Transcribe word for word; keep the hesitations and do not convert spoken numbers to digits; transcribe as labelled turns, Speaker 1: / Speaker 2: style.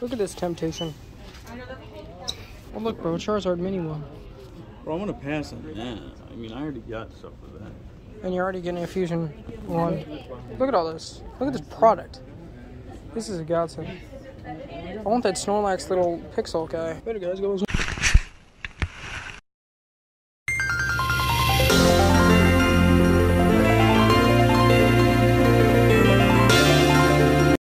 Speaker 1: Look at this temptation. Oh look, bro, Charizard mini one.
Speaker 2: Bro, I'm gonna pass on that. I mean, I already got stuff for that.
Speaker 1: And you're already getting a fusion one. Look at all this. Look at this product. This is a godsend. I want that Snorlax little pixel guy. Better guys, go.